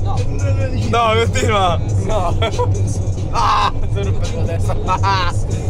No. No, continua. No. Ah, sono per la testa.